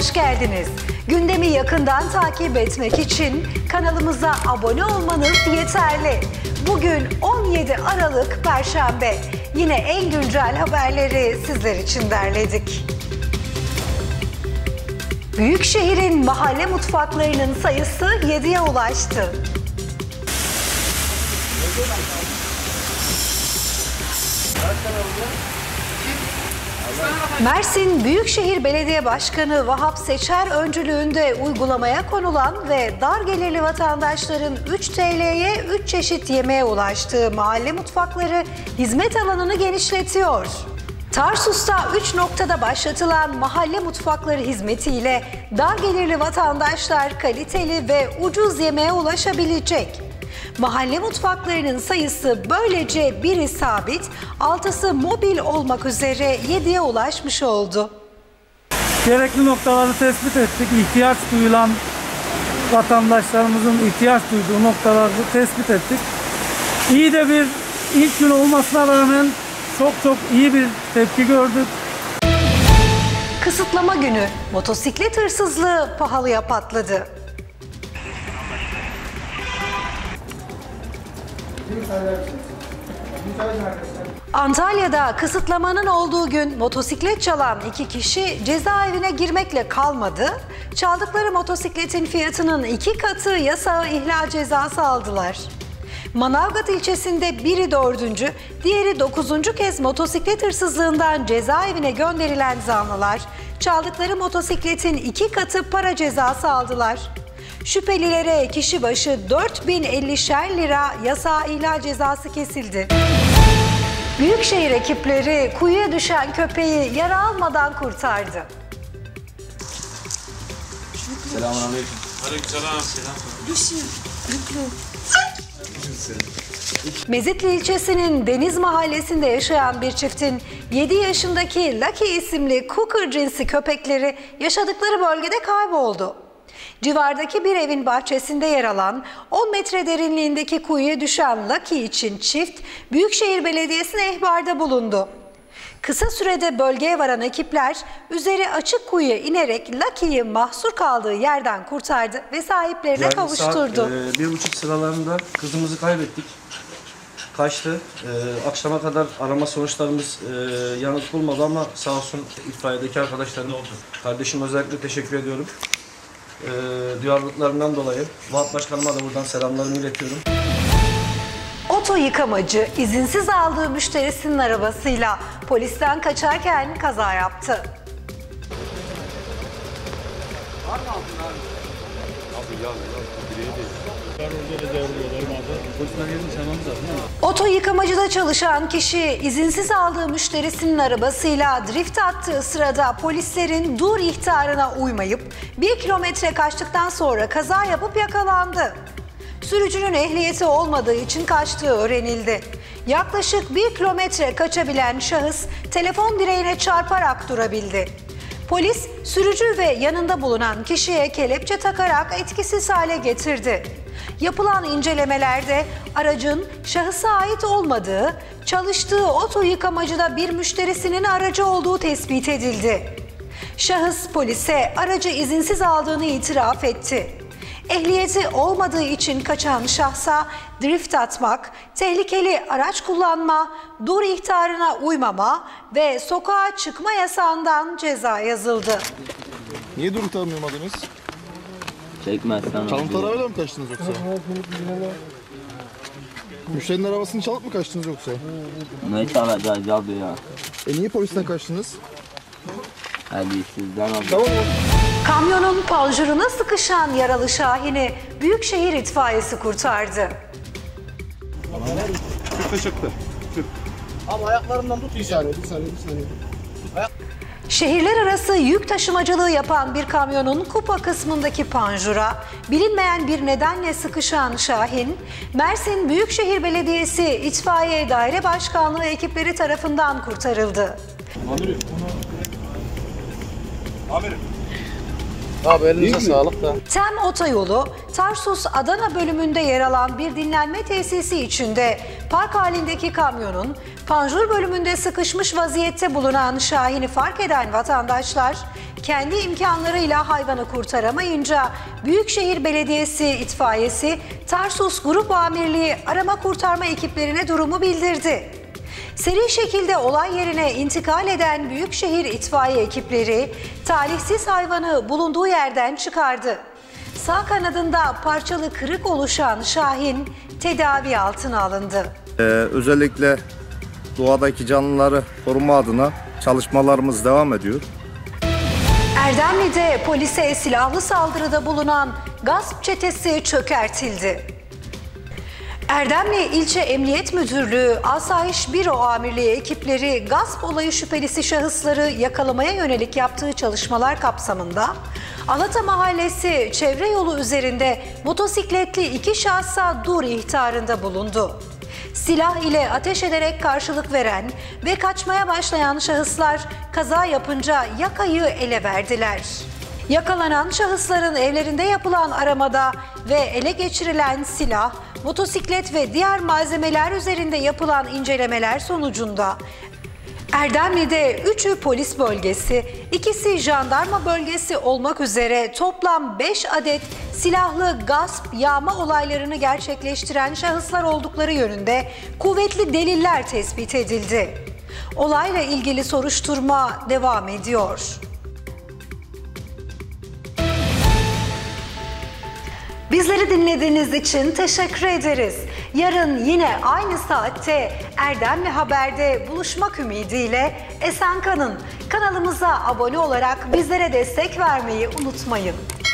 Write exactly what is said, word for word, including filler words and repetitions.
hoş geldiniz. Gündemi yakından takip etmek için kanalımıza abone olmanız yeterli. Bugün on yedi Aralık Perşembe. Yine en güncel haberleri sizler için derledik. Büyükşehir'in mahalle mutfaklarının sayısı yediye ulaştı. Mersin Büyükşehir Belediye Başkanı Vahap Seçer öncülüğünde uygulamaya konulan ve dar gelirli vatandaşların üç T L'ye üç çeşit yemeğe ulaştığı mahalle mutfakları hizmet alanını genişletiyor. Tarsus'ta üç noktada başlatılan mahalle mutfakları hizmetiyle dar gelirli vatandaşlar kaliteli ve ucuz yemeğe ulaşabilecek. Mahalle mutfaklarının sayısı böylece biri sabit, altısı mobil olmak üzere yediye ulaşmış oldu. Gerekli noktaları tespit ettik. İhtiyaç duyulan vatandaşlarımızın ihtiyaç duyduğu noktaları tespit ettik. İyi de bir ilk gün olmasına rağmen çok çok iyi bir tepki gördük. Kısıtlama günü motosiklet hırsızlığı pahalıya patladı. Antalya'da kısıtlamanın olduğu gün motosiklet çalan iki kişi cezaevine girmekle kalmadı. Çaldıkları motosikletin fiyatının iki katı yasağı ihlal cezası aldılar. Manavgat ilçesinde biri dördüncü, diğeri dokuzuncu kez motosiklet hırsızlığından cezaevine gönderilen zanlılar, çaldıkları motosikletin iki katı para cezası aldılar. Şüphelilere kişi başı dört bin ellişer lira yasağı ihlal cezası kesildi. Büyükşehir ekipleri kuyuya düşen köpeği yara almadan kurtardı. Selamünaleyküm. Aleykümselam. Mezitli ilçesinin Deniz Mahallesi'nde yaşayan bir çiftin yedi yaşındaki Lucky isimli Cooker cinsi köpekleri yaşadıkları bölgede kayboldu. Civardaki bir evin bahçesinde yer alan on metre derinliğindeki kuyuya düşen Lucky için çift Büyükşehir Belediyesi'ne ihbarda bulundu. Kısa sürede bölgeye varan ekipler üzeri açık kuyuya inerek Lucky'yi mahsur kaldığı yerden kurtardı ve sahiplerine Yani kavuşturdu. saat e, bir buçuk sıralarında kızımızı kaybettik. Kaçtı. E, akşama kadar arama sonuçlarımız e, yanıt bulmadı ama sağ olsun itfaiyedeki arkadaşlarım oldu. Kardeşim özellikle teşekkür ediyorum. E, duyarlılıklarından dolayı. Vahap Başkanıma da buradan selamlarımı iletiyorum. Oto yıkamacı izinsiz aldığı müşterisinin arabasıyla polisten kaçarken kaza yaptı. Oto yıkamacıda çalışan kişi izinsiz aldığı müşterisinin arabasıyla drift attığı sırada polislerin dur ihtarına uymayıp bir kilometre kaçtıktan sonra kaza yapıp yakalandı. Sürücünün ehliyeti olmadığı için kaçtığı öğrenildi. Yaklaşık bir kilometre kaçabilen şahıs telefon direğine çarparak durabildi. Polis sürücü ve yanında bulunan kişiye kelepçe takarak etkisiz hale getirdi. Yapılan incelemelerde aracın şahısa ait olmadığı, çalıştığı oto yıkamacıda bir müşterisinin aracı olduğu tespit edildi. Şahıs polise aracı izinsiz aldığını itiraf etti. Ehliyeti olmadığı için kaçan şahsa drift atmak, tehlikeli araç kullanma, dur ihtarına uymama ve sokağa çıkma yasağından ceza yazıldı. Niye dur ihtarına uymadınız? Çekmezsen Çalıntı arabayla mı kaçtınız yoksa? Müşterinin arabasını çalıp mı kaçtınız yoksa? ne çalacağız abi ya? E niye polisten kaçtınız? Hadi sizden abi. Tamam mı? Kamyonun panjuruna sıkışan yaralı Şahin'i Büyükşehir itfaiyesi kurtardı. Çıktı çıktı. Ama ayaklarından tut. Bir saniye, bir saniye, bir saniye. Şehirler arası yük taşımacılığı yapan bir kamyonun kupa kısmındaki panjura bilinmeyen bir nedenle sıkışan Şahin, Mersin Büyükşehir Belediyesi İtfaiye Daire Başkanlığı ekipleri tarafından kurtarıldı. Amirim. Amirim. Abi elinize sağlık da. Tem Otoyolu, Tarsus Adana bölümünde yer alan bir dinlenme tesisi içinde park halindeki kamyonun panjur bölümünde sıkışmış vaziyette bulunan Şahin'i fark eden vatandaşlar kendi imkanlarıyla hayvanı kurtaramayınca Büyükşehir Belediyesi itfaiyesi Tarsus Grup Amirliği arama kurtarma ekiplerine durumu bildirdi. Seri şekilde olay yerine intikal eden Büyükşehir itfaiye ekipleri talihsiz hayvanı bulunduğu yerden çıkardı. Sağ kanadında parçalı kırık oluşan Şahin tedavi altına alındı. Ee, özellikle doğadaki canlıları koruma adına çalışmalarımız devam ediyor. Erdemli'de polise silahlı saldırıda bulunan gasp çetesi çökertildi. Erdemli İlçe Emniyet Müdürlüğü Asayiş Büro Amirliği ekipleri gasp olayı şüphelisi şahısları yakalamaya yönelik yaptığı çalışmalar kapsamında Alata Mahallesi çevre yolu üzerinde motosikletli iki şahsa dur ihtarında bulundu. Silah ile ateş ederek karşılık veren ve kaçmaya başlayan şahıslar kaza yapınca yakayı ele verdiler. Yakalanan şahısların evlerinde yapılan aramada ve ele geçirilen silah, motosiklet ve diğer malzemeler üzerinde yapılan incelemeler sonucunda Erdemli'de üçü polis bölgesi, ikisi jandarma bölgesi olmak üzere toplam beş adet silahlı gasp, yağma olaylarını gerçekleştiren şahıslar oldukları yönünde kuvvetli deliller tespit edildi. Olayla ilgili soruşturma devam ediyor. Bizleri dinlediğiniz için teşekkür ederiz. Yarın yine aynı saatte Erdemli Haber'de buluşmak ümidiyle esen kalın. Kanalımıza abone olarak bizlere destek vermeyi unutmayın.